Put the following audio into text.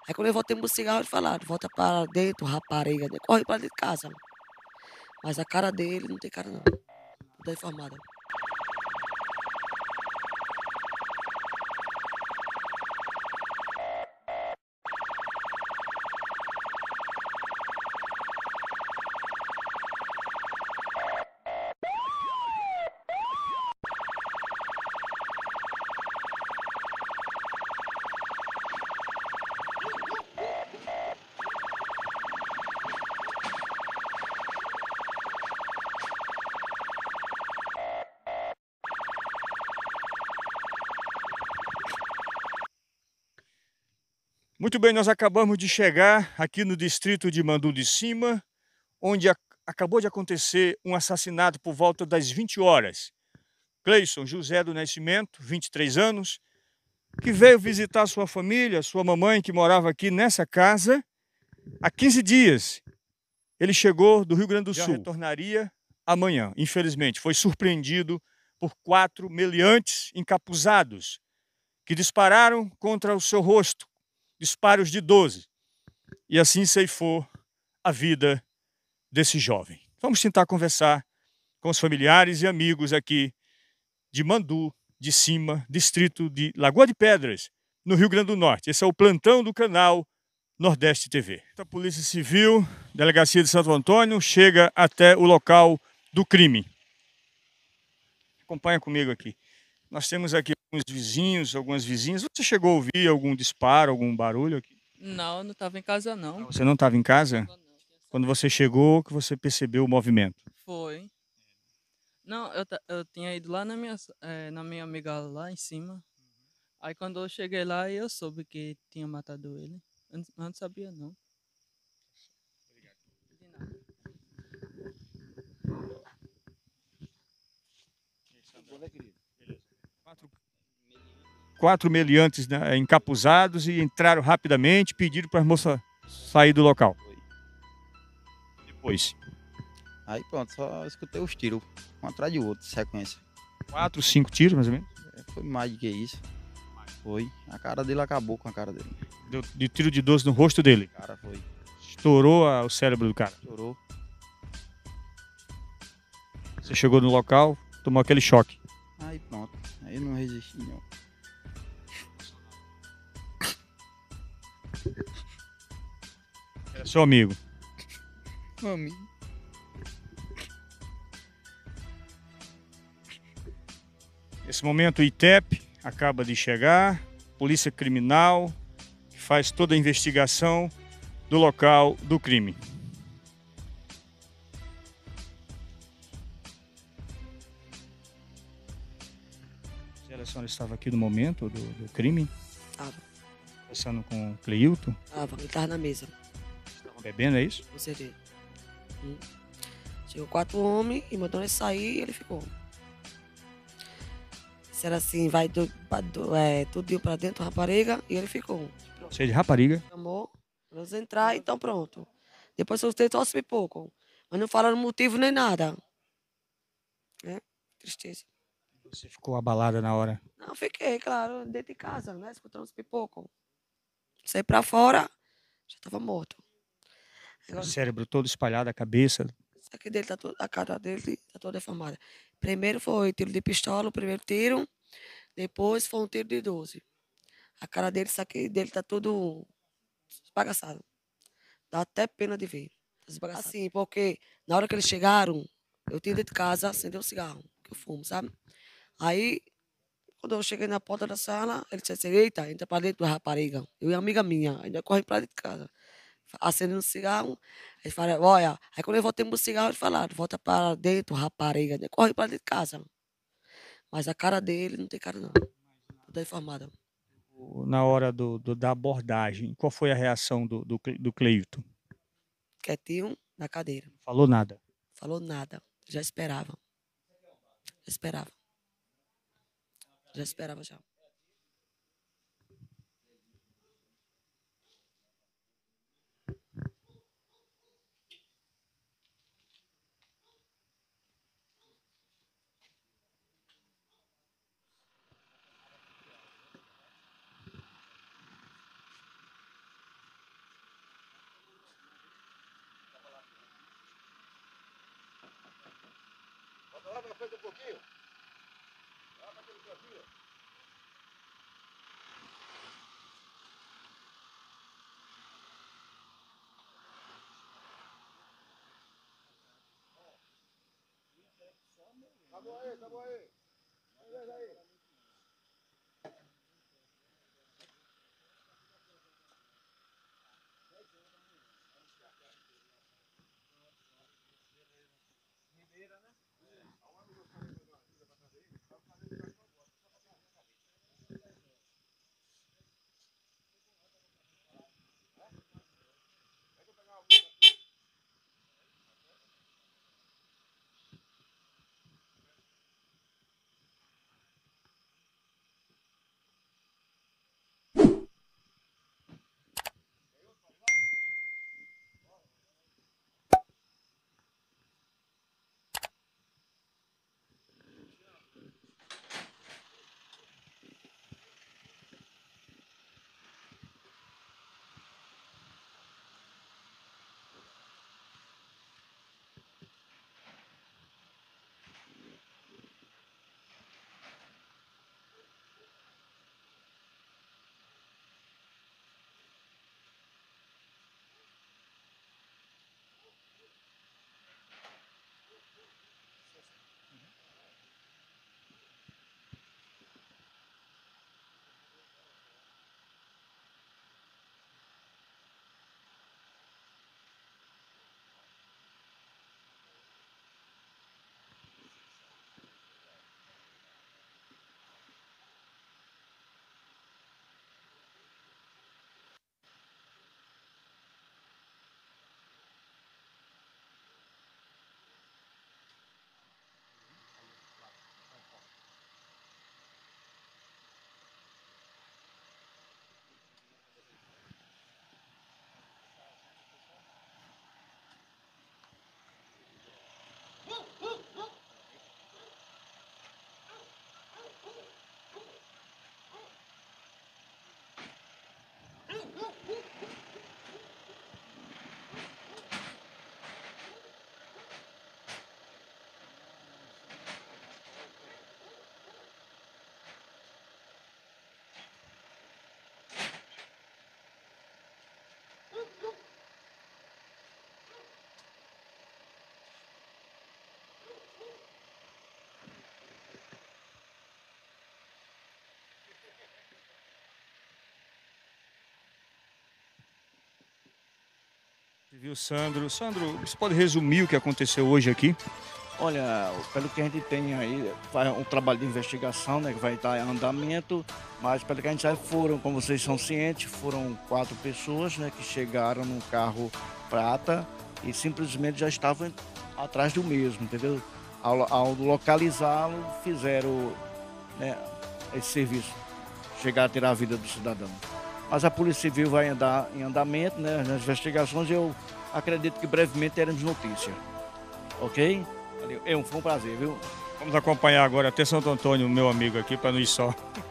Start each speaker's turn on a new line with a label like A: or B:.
A: Aí quando eu voltei pro cigarro, eles falaram: "Volta para dentro, rapariga", né, corre pra dentro de casa. Mas a cara dele não tem cara não, tô informada.
B: Muito bem, nós acabamos de chegar aqui no distrito de Mandu de Cima, onde acabou de acontecer um assassinato por volta das 20 horas. Cleison José do Nascimento, 23 anos, que veio visitar sua família, sua mamãe, que morava aqui nessa casa há 15 dias. Ele chegou do Rio Grande do Sul. Já retornaria amanhã. Infelizmente, foi surpreendido por 4 meliantes encapuzados que dispararam contra o seu rosto, disparos de 12. E assim ceifou a vida desse jovem. Vamos tentar conversar com os familiares e amigos aqui de Mandu de Cima, distrito de Lagoa de Pedras, no Rio Grande do Norte. Esse é o plantão do canal Nordeste TV. A Polícia Civil, Delegacia de Santo Antônio, chega até o local do crime. Acompanha comigo aqui. Nós temos aqui alguns vizinhos, algumas vizinhas. Você chegou a ouvir algum disparo, algum barulho aqui?
C: Não, eu não estava em casa não.
B: Você não estava em casa?
C: Tava não.
B: Quando você chegou, que você percebeu o movimento?
C: Foi. Não, eu tinha ido lá na minha amiga lá em cima. Aí quando eu cheguei lá, eu soube que tinha matado ele. Eu não sabia não. De nada.
B: 4 meliantes, né, encapuzados e entraram rapidamente, pediram para a moça sair do local. Depois,
D: Aí pronto, só escutei os tiros, um atrás do outro, sequência.
B: 4, 5 tiros, mais ou menos.
D: Foi mais do que isso. Foi. A cara dele acabou com a cara dele.
B: Deu de tiro de 12 no rosto dele.
D: O cara foi.
B: Estourou o cérebro do cara.
D: Chorou.
B: Você chegou no local, tomou aquele choque.
D: Aí pronto. Aí eu não resisti não.
B: Era seu amigo.
D: Amigo.
B: Nesse momento, o ITEP acaba de chegar, Polícia Criminal, que faz toda a investigação do local do crime. A senhora estava aqui no momento do crime,
A: Tava,
B: conversando com o Cleilton,
A: tava, ele tava na mesa,
B: bebendo, é isso?
A: com certeza. Chegou 4 homens e mandou ele sair e ele ficou. Disseram assim, vai tudinho pra dentro, rapariga, e ele ficou.
B: Cheio de rapariga.
A: Chamou, vamos entrar, então pronto. Depois você trouxe pipoco, mas não falaram motivo nem nada. Né? Tristeza.
B: Você ficou abalada na hora.
A: Não, fiquei, claro, dentro de casa, né? Escutando os pipoco. Saí pra fora, já tava morto.
B: O
A: Agora,
B: cérebro todo espalhado, a cabeça.
A: isso aqui dele tá a cara dele tá toda deformada. Primeiro foi tiro de pistola, o primeiro tiro. Depois foi um tiro de 12. A cara dele, isso aqui dele tá tudo esbagaçado. Dá até pena de ver. Esbagaçado. Assim, porque na hora que eles chegaram, eu tinha dentro de casa, acendeu um cigarro, que eu fumo, sabe? Aí, quando eu cheguei na porta da sala, ele disse assim, eita, entra pra dentro, rapariga. Eu e uma amiga minha, ainda corre pra dentro de casa. Acendendo um cigarro, aí fala, olha, aí quando eu voltei pro cigarro, eles falaram, volta para dentro, rapariga, né? Corre pra dentro de casa. Mas a cara dele não tem cara não. Tô informada.
B: Na hora da abordagem, qual foi a reação do Cleilton?
A: Quietinho na cadeira.
B: Falou nada.
A: Falou nada. Já esperava. Já esperava. Já esperava já.
B: frente um pouquinho. Lá para aquele cantinho. Tá bom aí, tá bom aí. Beleza aí. Viu, Sandro? Sandro, você pode resumir o que aconteceu hoje aqui?
E: Olha, pelo que a gente tem aí, faz um trabalho de investigação, né, que vai estar em andamento, mas pelo que a gente sabe, como vocês são cientes, foram 4 pessoas, né, que chegaram num carro prata e simplesmente já estavam atrás do mesmo, entendeu? Ao localizá-lo, fizeram, né, esse serviço, chegar a tirar a vida do cidadão. Mas a Polícia Civil vai andar em andamento, né, nas investigações, e eu acredito que brevemente teremos notícia. Ok? Valeu. Foi um prazer, viu?
B: Vamos acompanhar agora até Santo Antônio, meu amigo aqui, para não ir só.